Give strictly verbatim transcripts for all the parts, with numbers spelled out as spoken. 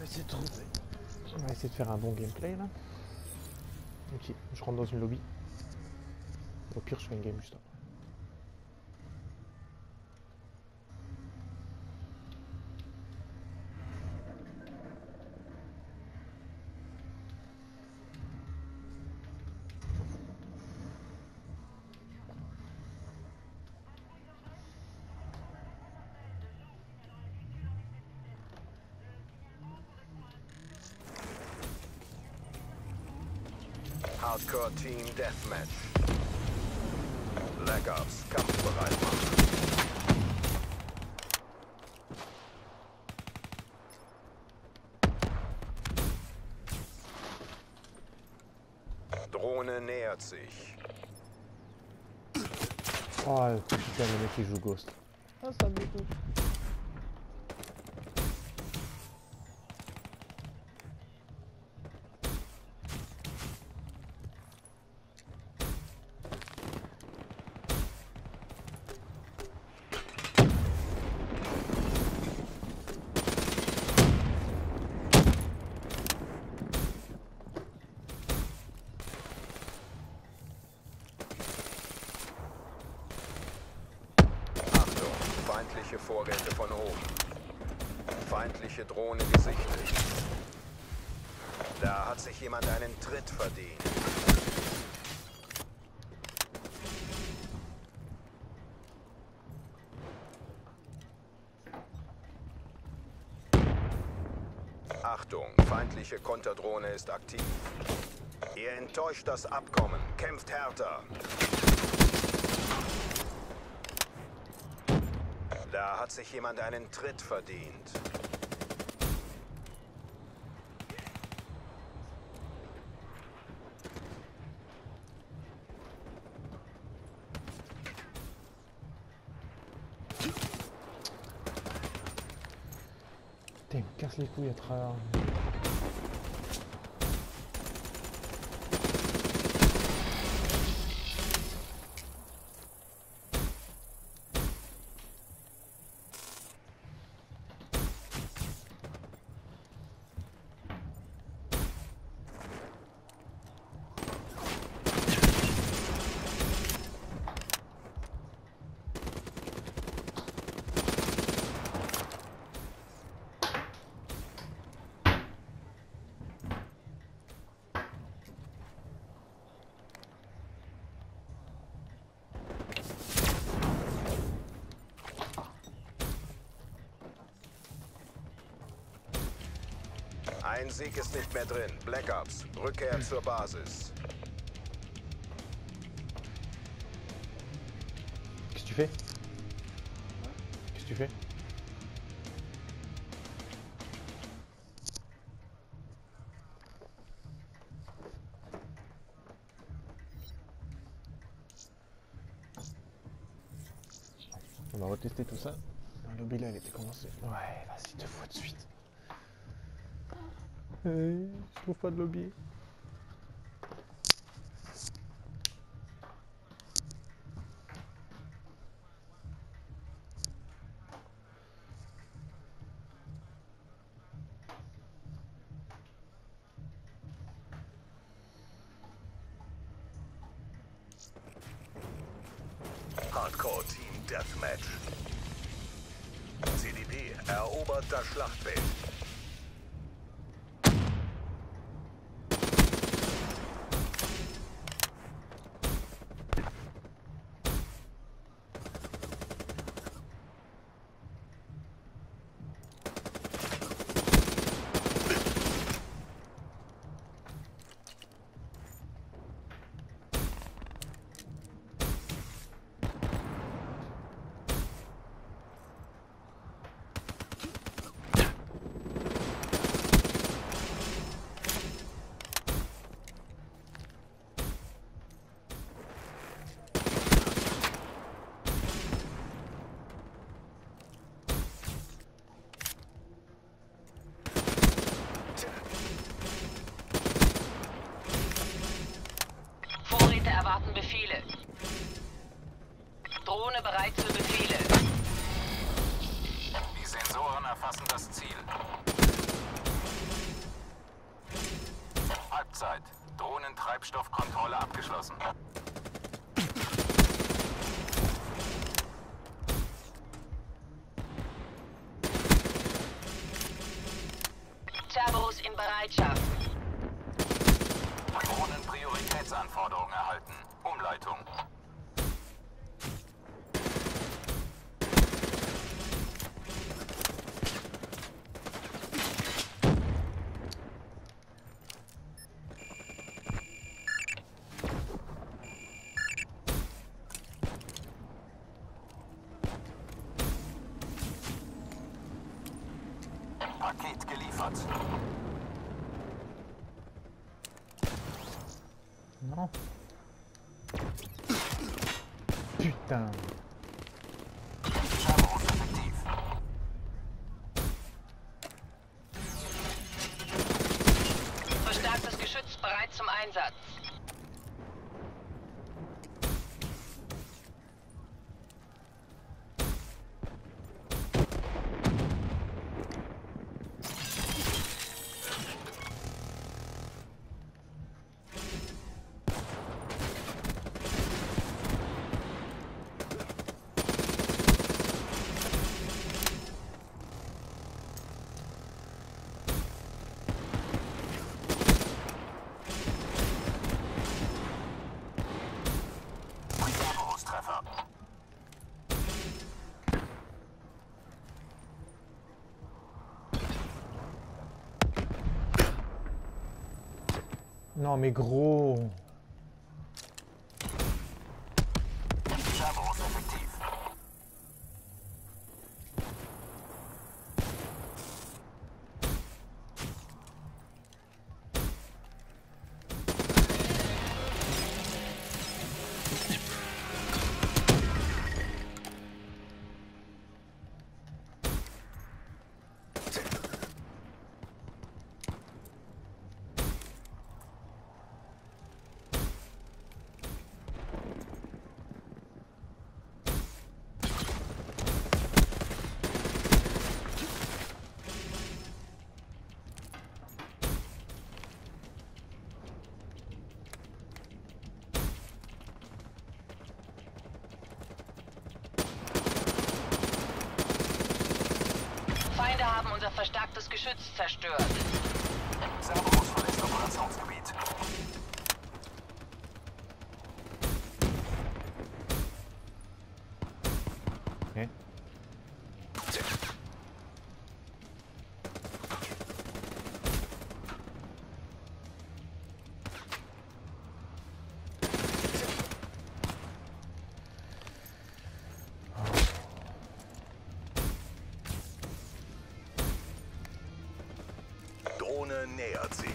essayer de trouver. On va essayer de faire un bon gameplay là. Ok, je rentre dans une lobby. Au pire, je fais une game juste après. Hardcore Team Deathmatch. Black Ops, kampfbereit machen. Drohne nähert sich. Oh putain, le mec il joue Ghost. Ah, ça me dégoûte. Feindliche Vorräte von oben. Feindliche Drohne gesichtet. Da hat sich jemand einen Tritt verdient. Achtung, feindliche Konterdrohne ist aktiv. Ihr enttäuscht das Abkommen. Kämpft härter. Da hat sich jemand einen Tritt verdient. Putain, il me casse les couilles à travers. Ein Sieg ist nicht mehr drin. Black Ops, Rückkehr zur Basis. Qu'est-ce que tu fais? Qu'est-ce que tu fais? On va retester tout ça. Le lobby là, elle était commencée. Ouais, vas-y, deux fois de suite. Euh, je trouve pas de lobby. Hardcore Team Deathmatch. C D P erobert das Schlachtfeld. Erwarten Befehle. Drohne bereit für Befehle. Die Sensoren erfassen das Ziel. Halbzeit. Drohnentreibstoffkontrolle abgeschlossen. Cerberus in Bereitschaft. Drohnenprioritätsanforderungen erhalten. Umleitung. Paket geliefert. Non. Putain. Cerberus effektiv. Verstärktes Geschütz bereit zum Einsatz. Cerberus-Treffer. Non mais gros. Cerberus effektiv. Feinde haben unser verstärktes Geschütz zerstört. Cerberus verlässt Operationsgebiet. Okay. Drohne nähert sich.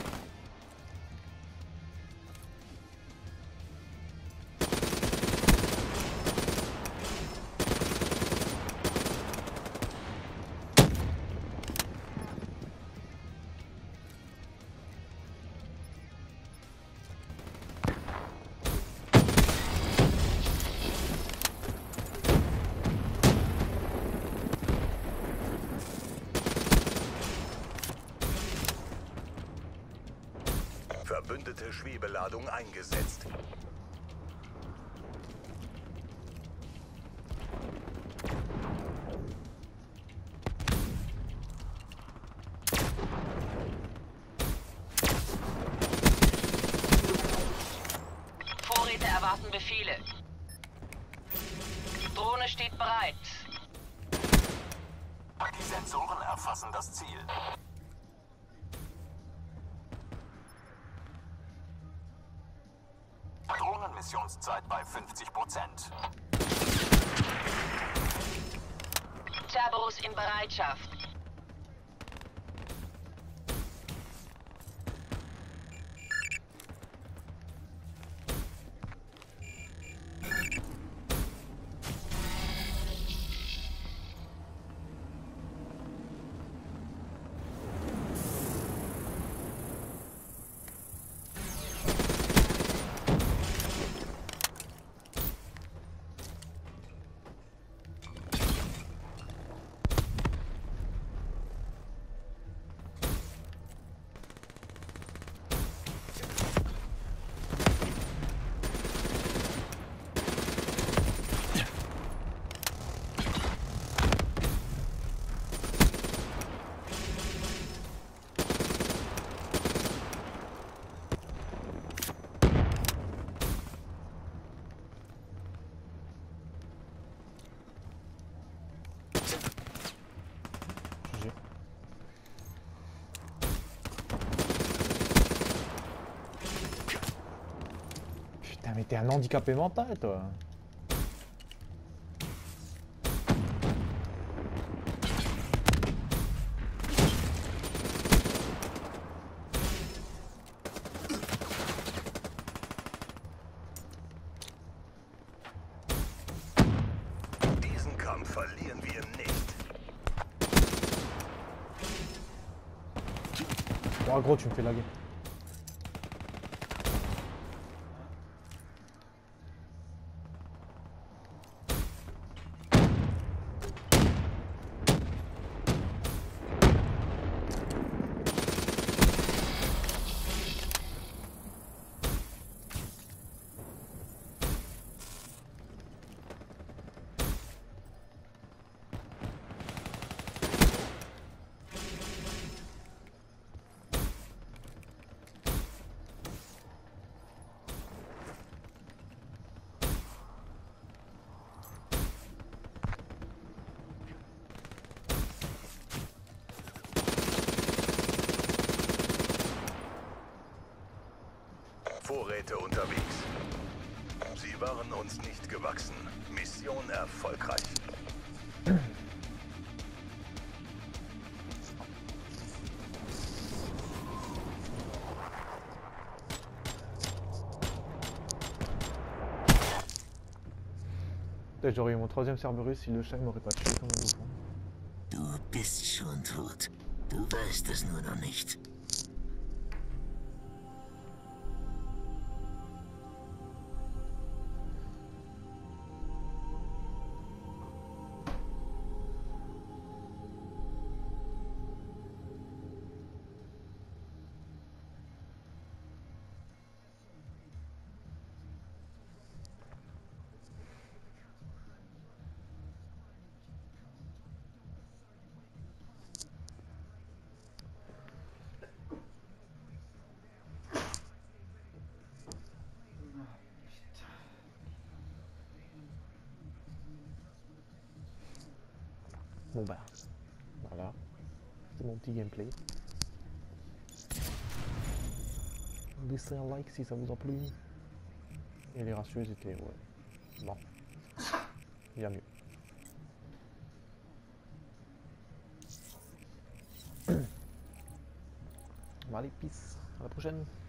Verbündete Schwebeladung eingesetzt. Vorräte erwarten Befehle. Drohne steht bereit. Die Sensoren erfassen das Ziel. Drohnenmissionszeit bei fünfzig Prozent. Cerberus in Bereitschaft. t'es un handicapé mental, toi. Diesen Kampf verlieren wir nicht. Oh gros, tu me fais laguer. Vorräte unterwegs. Sie waren uns nicht gewachsen. Mission erfolgreich. Peut-être j'aurais eu mon troisième Cerberus si le chat m'aurait pas tué comme un bouffon. Du bist schon tot. Du weißt es nur noch nicht. Bon bah, voilà. C'est mon petit gameplay. Laissez un like si ça vous a plu. Et les ratios étaient... ouais. Bon. Bien mieux. Bon allez, peace. À la prochaine.